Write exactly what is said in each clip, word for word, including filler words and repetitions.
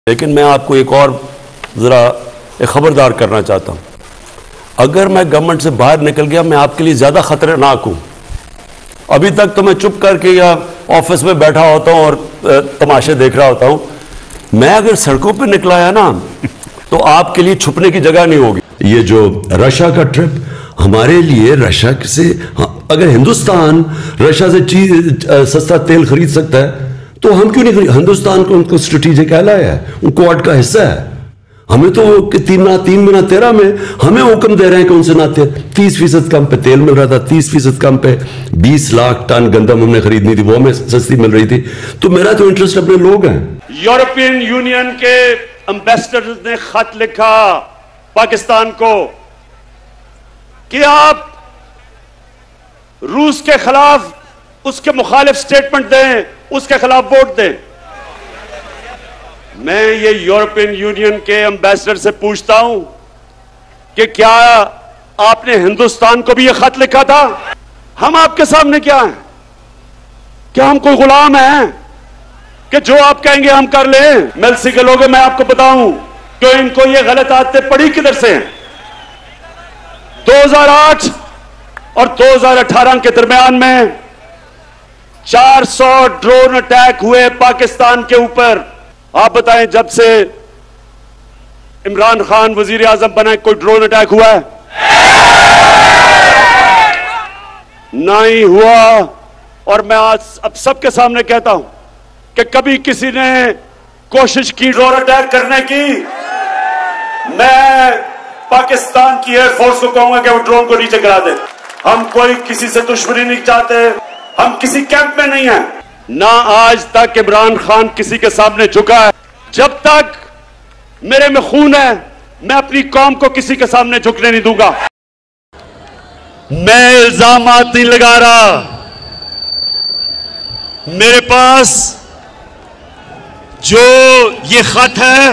لیکن میں آپ کو ایک اور ذرا ایک خبردار کرنا چاہتا ہوں. اگر میں گورنمنٹ سے باہر نکل گیا میں آپ کے لیے زیادہ خطرناک ہوں. ابھی تک تو میں چپ کر کے یا آفس میں بیٹھا ہوتا ہوں اور تماشے دیکھ رہا ہوتا ہوں. میں اگر سڑکوں پہ نکلا ہے نا تو آپ کے لیے چھپنے کی جگہ نہیں ہوگی. یہ جو رشیا کا ٹرپ ہمارے لیے رشیا سے اگر ہندوستان رشیا سے سستا تیل خرید سکتا ہے تو ہم کیوں نہیں خرید. ہندوستان کو ان کو اسٹریٹجک ایلائی ہے, ان کوڈ کا حصہ ہے. ہمیں تو تین تین بنا تیرہ میں ہمیں حکم دے رہے ہیں کہ ان سے نہ تیس فیصد کم پہ تیل مل رہا تھا, تیس فیصد کم پہ بیس لاکھ ٹن گندم ہم نے خریدنی تھی, وہ ہمیں سستی مل رہی تھی. تو میرا تو انٹرسٹ اپنے لوگ ہیں. یورپین یونین کے امبیسڈر نے خط لکھا پاکستان کو کہ آپ روس کے خلاف اس کے مخالف سٹیٹمنٹ دیں, اس کے خلاف ووٹ دیں. میں یہ یورپین یونین کے امبیسڈر سے پوچھتا ہوں کہ کیا آپ نے ہندوستان کو بھی یہ خط لکھا تھا؟ ہم آپ کے سامنے کیا ہیں؟ کیا ہم کوئی غلام ہیں کہ جو آپ کہیں گے ہم کر لیں؟ میلسی کے لوگوں میں آپ کو بتاؤں کہ ان کو یہ غلط عادتیں پڑی کدھر سے ہیں. دو ہزار آٹھ اور دو ہزار اٹھارہ کے درمیان میں چار سو ڈرون اٹیک ہوئے پاکستان کے اوپر. آپ بتائیں جب سے عمران خان وزیر اعظم بنا کوئی ڈرون اٹیک ہوا ہے؟ نہ ہی ہوا. اور میں آج اب سب کے سامنے کہتا ہوں کہ کبھی کسی نے کوشش کی ڈرون اٹیک کرنے کی, میں پاکستان کی ایئر فورس کو کہوں گا کہ وہ ڈرون کو نیچے گرا دے. ہم کوئی کسی سے دشمنی نہیں چاہتے, ہم کسی کیمپ میں نہیں ہیں. نہ آج تک عمران خان کسی کے سامنے جھکا ہے. جب تک میرے میں خون ہے میں اپنی قوم کو کسی کے سامنے جھکنے نہیں دوں گا. میں الزامات نہیں لگا رہا, میرے پاس جو یہ خط ہے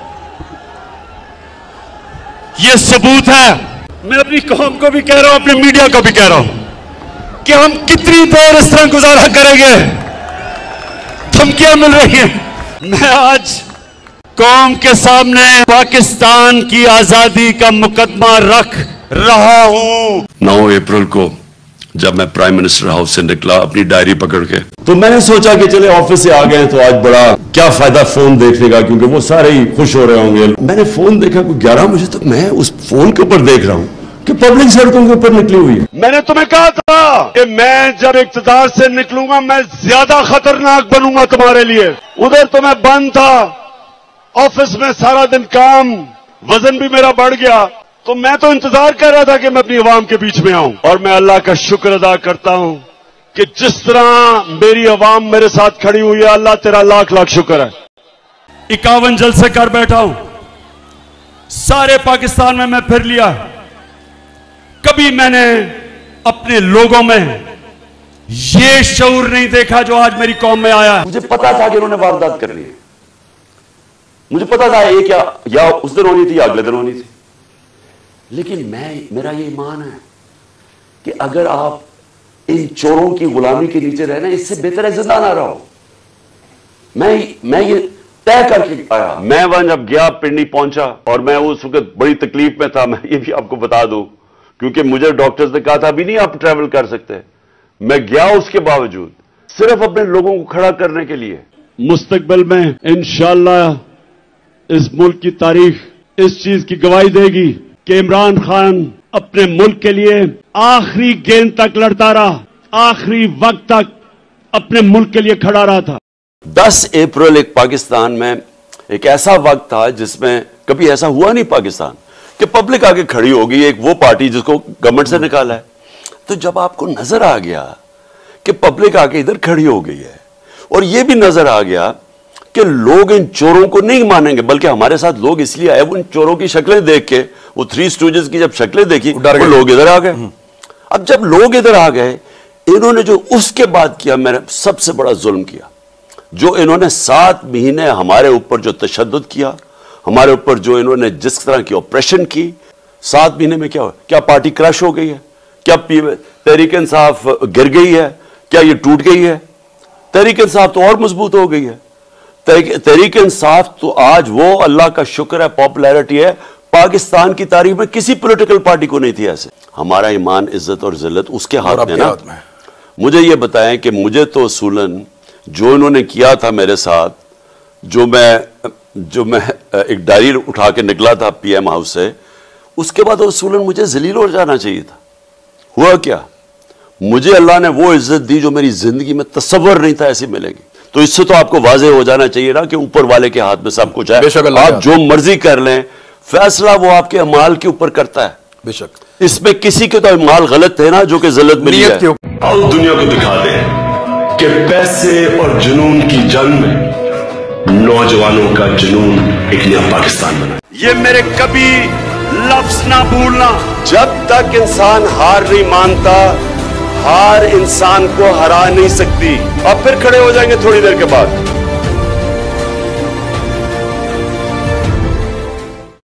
یہ ثبوت ہے. میں اپنی قوم کو بھی کہہ رہا ہوں, اپنے میڈیا کو بھی کہہ رہا ہوں کہ ہم کتنی دیر اس طرح گزارا کریں گے. دھمکیاں مل رہی ہیں. میں آج قوم کے سامنے پاکستان کی آزادی کا مقدمہ رکھ رہا ہوں. نو اپریل کو جب میں پرائم منسٹر ہاؤس سے نکلا اپنی ڈائری پکڑ کے, تو میں نے سوچا کہ چلے آفس سے آ گئے تو آج بڑا کیا فائدہ فون دیکھنے کا, کیونکہ وہ سارے ہی خوش ہو رہے ہوں گے. میں نے فون دیکھا کوئی گیارہ بجے تک, میں اس فون کے اوپر دیکھ رہا ہوں کہ پبلک سڑکوں کے اوپر نکلی ہوئی ہے. میں نے تمہیں کہا تھا کہ میں جب اقتدار سے نکلوں گا میں زیادہ خطرناک بنوں گا تمہارے لیے. ادھر تو میں بند تھا, آفس میں سارا دن کام, وزن بھی میرا بڑھ گیا, تو میں تو انتظار کر رہا تھا کہ میں اپنی عوام کے بیچ میں آؤں. اور میں اللہ کا شکر ادا کرتا ہوں کہ جس طرح میری عوام میرے ساتھ کھڑی ہوئی ہے, اللہ تیرا لاکھ لاکھ شکر ہے. اکاون جلسے کر بیٹھا ہوں, سارے پاکستان میں میں پھر لیا. کبھی میں نے اپنے لوگوں میں یہ شعور نہیں دیکھا جو آج میری قوم میں آیا. مجھے پتا تھا کہ انہوں نے واردات کرنی ہے, مجھے پتا تھا ایک یا یا اس دن ہونی تھی یا اگلے دن ہونی تھی. لیکن میں میرا یہ ایمان ہے کہ اگر آپ ان چوروں کی غلامی کے نیچے رہنا, اس سے بہتر ہے زندہ نہ رہو. میں میں یہ طے کر کے آیا. میں وہاں جب گیا پنڈی پہنچا اور میں اس وقت بڑی تکلیف میں تھا. میں یہ بھی آپ کو بتا دوں کیونکہ مجھے ڈاکٹرز نے کہا تھا ابھی نہیں آپ ٹریول کر سکتے. میں گیا اس کے باوجود صرف اپنے لوگوں کو کھڑا کرنے کے لیے. مستقبل میں انشاءاللہ اس ملک کی تاریخ اس چیز کی گواہی دے گی کہ عمران خان اپنے ملک کے لیے آخری گیند تک لڑتا رہا, آخری وقت تک اپنے ملک کے لیے کھڑا رہا تھا. دس اپریل ایک پاکستان میں ایک ایسا وقت تھا جس میں کبھی ایسا ہوا نہیں پاکستان کہ پبلک آگے کھڑی ہوگی, ایک وہ پارٹی جس کو گورنمنٹ سے نکالا ہے. تو جب آپ کو نظر آ گیا کہ پبلک آگے ادھر کھڑی ہو گئی ہے, اور یہ بھی نظر آ گیا کہ لوگ ان چوروں کو نہیں مانیں گے, بلکہ ہمارے ساتھ لوگ اس لیے آئے, وہ ان چوروں کی شکلیں دیکھ کے, وہ تھری سٹوجز کی جب شکلیں دیکھی وہ لوگ ادھر آ گئے. اب جب لوگ ادھر آ گئے, انہوں نے جو اس کے بعد کیا میرا سب سے بڑا ظلم کیا, جو انہوں نے سات مہینے ہمارے اوپر جو تشدد کیا, ہمارے اوپر جو انہوں نے جس طرح کی آپریشن کی, سات مہینے میں کیا ہوا؟ کیا پارٹی کرش ہو گئی ہے؟ کیا تحریک انصاف گر گئی ہے؟ کیا یہ ٹوٹ گئی ہے؟ تحریک انصاف تو اور مضبوط ہو گئی ہے. تحریک انصاف تو آج وہ اللہ کا شکر ہے پاپولیرٹی ہے، پاکستان کی تاریخ میں کسی پولیٹیکل پارٹی کو نہیں تھی ایسے. ہمارا ایمان، عزت اور ذلت اس کے ہاتھ میں نا. مجھے یہ بتائیں کہ مجھے تو اصولاً جو انہوں نے کیا تھا میرے ساتھ، جو میں جو میں ایک ڈائری اٹھا کے نکلا تھا پی ایم ہاؤس سے، اس کے بعد اصولاً مجھے ذلیل ہو جانا چاہیے تھا. ہوا کیا؟ مجھے اللہ نے وہ عزت دی جو میری زندگی میں تصور نہیں تھا ایسی ملے گی. تو اس سے تو آپ کو واضح ہو جانا چاہیے نا کہ اوپر والے کے ہاتھ میں سب کچھ ہے. آپ جو مرضی کر لیں، فیصلہ وہ آپ کے اعمال کے اوپر کرتا ہے. بے شک اس میں کسی کے تو اعمال غلط تھے نا جو کہ ذلت میں لیا ہے. آؤ دنیا کو دکھا دیں کہ پیسے اور جنون کی جنگ میں نوجوانوں کا جنون ایک نیا پاکستان بنا. یہ میرے کبھی لفظ نہ بھولنا، جب تک انسان ہار نہیں مانتا، ہار انسان کو ہرا نہیں سکتی. اب پھر کھڑے ہو جائیں گے تھوڑی دیر کے بعد.